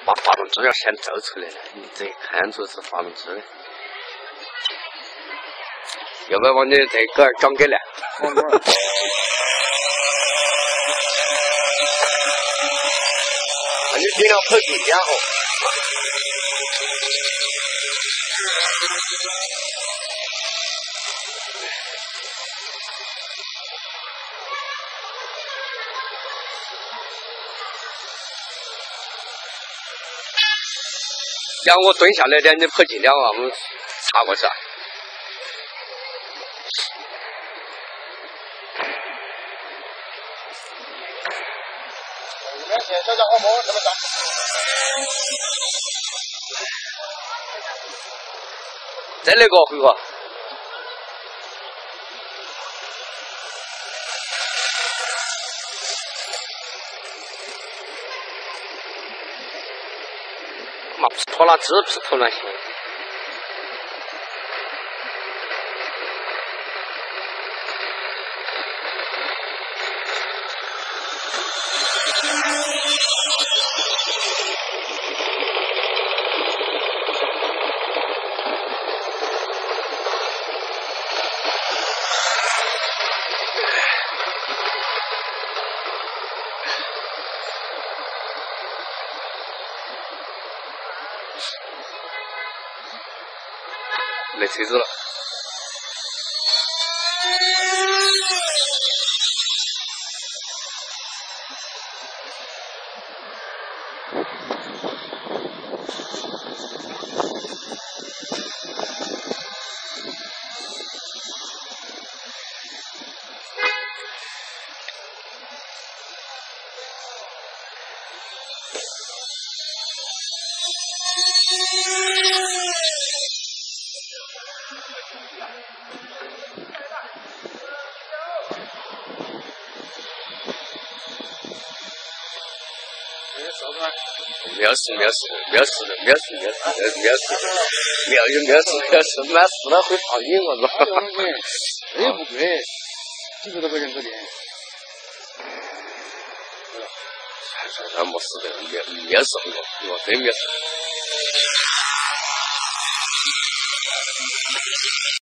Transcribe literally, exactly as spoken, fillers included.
把发动机要先照出来了，你这看出是发动机的。要不要往你这个钢给来？那你尽量跑近点哦。让我蹲下来点，你跑近点啊，我们插过去啊。 小家伙摸这么大。 再来个回个。妈不是拖拉机，不是拖拉机。来车子了。没有事，没有事，没有事的，没有事，没有事，没有没有事，没有没有事，没有事，满事了会放瘾我操！ 这也不贵，几十多块钱可点。 算算算，没事的，没没事，我我真没事。